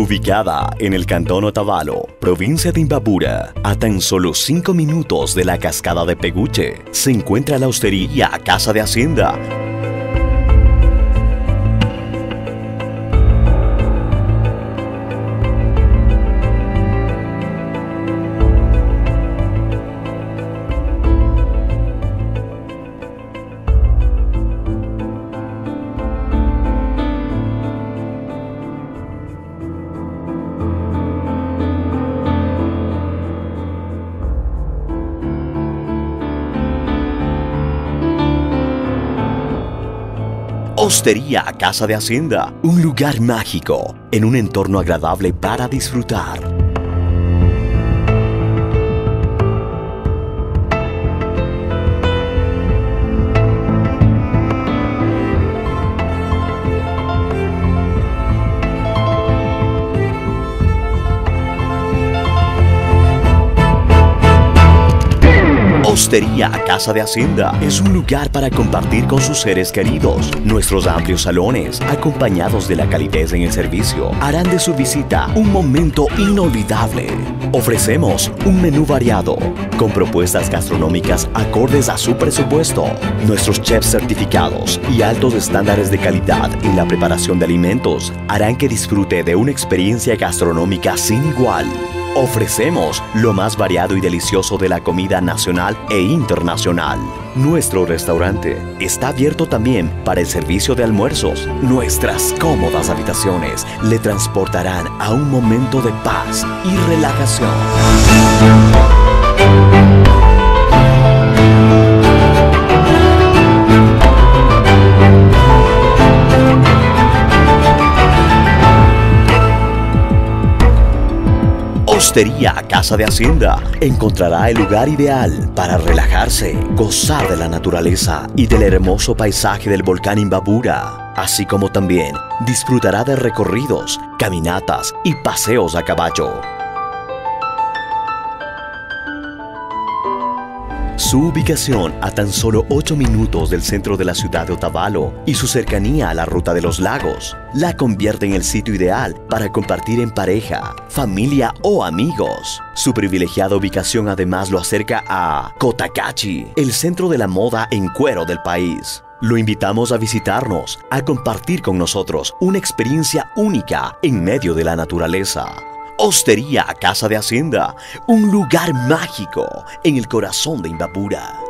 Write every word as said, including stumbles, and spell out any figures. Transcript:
Ubicada en el cantón Otavalo, provincia de Imbabura, a tan solo cinco minutos de la cascada de Peguche, se encuentra la hostería Casa de Hacienda. Hostería Casa de Hacienda, un lugar mágico, en un entorno agradable para disfrutar. Hostería Casa de Hacienda es un lugar para compartir con sus seres queridos. Nuestros amplios salones, acompañados de la calidez en el servicio, harán de su visita un momento inolvidable. Ofrecemos un menú variado, con propuestas gastronómicas acordes a su presupuesto. Nuestros chefs certificados y altos estándares de calidad en la preparación de alimentos harán que disfrute de una experiencia gastronómica sin igual. Ofrecemos lo más variado y delicioso de la comida nacional e internacional. Nuestro restaurante está abierto también para el servicio de almuerzos. Nuestras cómodas habitaciones le transportarán a un momento de paz y relajación. Hostería Casa de Hacienda encontrará el lugar ideal para relajarse, gozar de la naturaleza y del hermoso paisaje del volcán Imbabura, así como también disfrutará de recorridos, caminatas y paseos a caballo. Su ubicación a tan solo ocho minutos del centro de la ciudad de Otavalo y su cercanía a la Ruta de los Lagos la convierte en el sitio ideal para compartir en pareja, familia o amigos. Su privilegiada ubicación además lo acerca a Cotacachi, el centro de la moda en cuero del país. Lo invitamos a visitarnos, a compartir con nosotros una experiencia única en medio de la naturaleza. Hostería Casa de Hacienda, un lugar mágico en el corazón de Imbabura.